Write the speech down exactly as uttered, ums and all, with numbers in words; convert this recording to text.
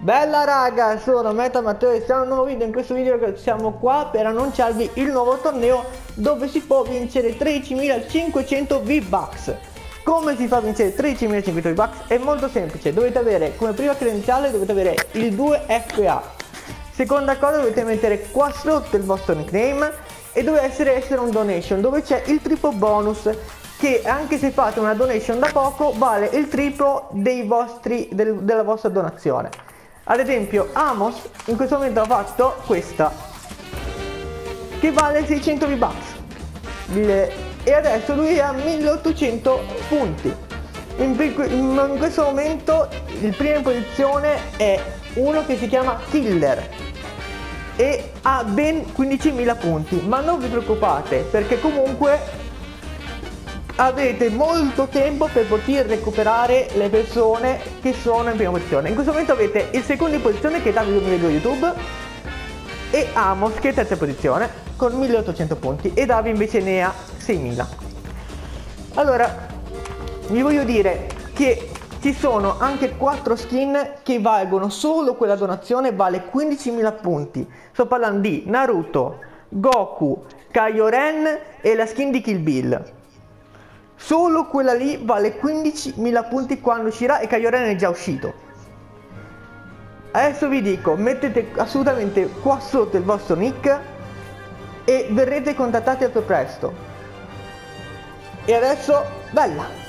Bella raga, sono Meta Matteo e siamo in un nuovo video. In questo video siamo qua per annunciarvi il nuovo torneo dove si può vincere tredicimilacinquecento V-Bucks. Come si fa a vincere tredicimilacinquecento V-Bucks? È molto semplice, dovete avere come prima credenziale dovete avere il due F A. Seconda cosa, dovete mettere qua sotto il vostro nickname e deve essere, essere un donation dove c'è il triplo bonus, che anche se fate una donation da poco vale il triplo dei vostri, del, della vostra donazione. Ad esempio Amos in questo momento ha fatto questa che vale seicento V-Bucks e adesso lui ha milleottocento punti. In, in questo momento il primo in posizione è uno che si chiama Killer e ha ben quindicimila punti, ma non vi preoccupate perché comunque avete molto tempo per poter recuperare le persone che sono in prima posizione. In questo momento avete il secondo in posizione che è Davide duemiladue YouTube e Amos che è terza posizione con milleottocento punti e Davide invece ne ha seimila. Allora vi voglio dire che ci sono anche quattro skin che valgono, solo quella donazione vale quindicimila punti. Sto parlando di Naruto, Goku, Kaioren e la skin di Kill Bill. Solo quella lì vale quindicimila punti quando uscirà e Kaioren è già uscito. Adesso vi dico, mettete assolutamente qua sotto il vostro nick e verrete contattati al più presto. E adesso, bella!